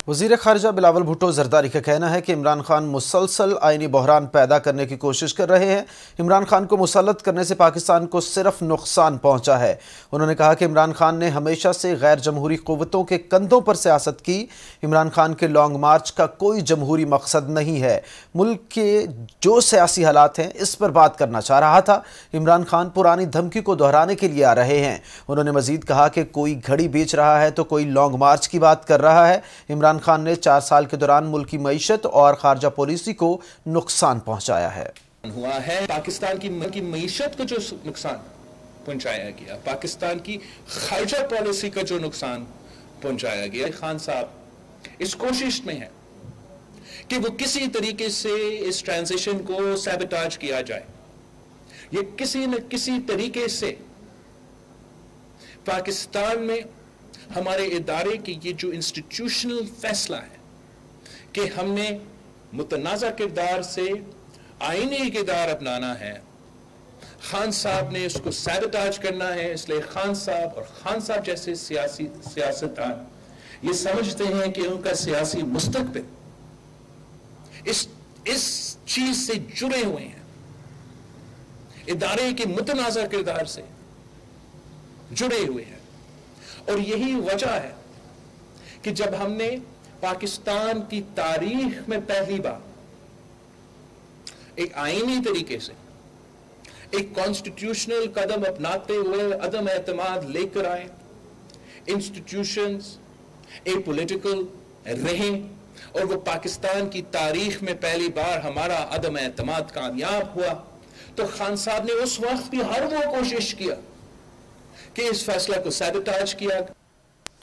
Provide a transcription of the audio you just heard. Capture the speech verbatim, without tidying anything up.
وزیر خارجہ بلاول بھٹو زرداری کا کہنا ہے کہ عمران خان مسلسل آئینی بحران پیدا کرنے کی کوشش کر رہے ہیں۔ عمران خان کو مسلط کرنے سے پاکستان کو صرف نقصان پہنچا ہے۔ انہوں نے کہا کہ عمران خان نے ہمیشہ سے غیر جمہوری قوتوں کے کندھوں پر سیاست کی۔ عمران خان کے لانگ مارچ کا کوئی جمہوری مقصد نہیں ہے۔ ملک کے جو سیاسی حالات ہیں اس پر بات کرنا چاہ رہا تھا۔ عمران خان پرانی دھمکی کو دہرانے کے لیے آ رہے ہیں۔ انہوں نے مزید کہا کہ کوئی گھڑی بیچ رہا ہے تو کوئی لانگ مارچ کی بات کر رہا ہے۔ عمران خان نے چار سال کے دوران ملکی معیشت اور خارجہ پالیسی کو نقصان پہنچایا ہے۔ ہوا ہے پاکستان کی معیشت کو جو نقصان پہنچایا گیا، پاکستان کی خارجہ پالیسی کا جو نقصان پہنچایا گیا، خان صاحب اس کوشش میں ہے کہ وہ کسی طریقے سے اس ٹرانزیشن کو سیبوٹاج کیا جائے، یہ کسی نہ کسی طریقے سے پاکستان میں ہمارے ادارے کی یہ جو انسٹیٹیوشنل فیصلہ ہے کہ ہم نے متنازع کردار سے آئینی کردار اپنانا ہے، خان صاحب نے اس کو سیبوٹاج کرنا ہے۔ اس لیے خان صاحب اور خان صاحب جیسے سیاسی سیاستدان یہ سمجھتے ہیں کہ ان کا سیاسی مستقبل اس اس چیز سے جڑے ہوئے ہیں، ادارے کے متنازع کردار سے جڑے ہوئے ہیں۔ اور یہی وجہ ہے کہ جب ہم نے پاکستان کی تاریخ میں پہلی بار ایک آئینی طریقے سے ایک کانسٹیٹیوشنل قدم اپناتے ہوئے عدم اعتماد لے کر آئے، انسٹیٹیوشنز اے پولیٹیکل رہیں، اور وہ پاکستان کی تاریخ میں پہلی بار ہمارا عدم اعتماد کامیاب ہوا، تو خان صاحب نے اس وقت بھی ہر وہ کوشش کیا کہ اس فیصلہ کو سیبوٹاج کیا۔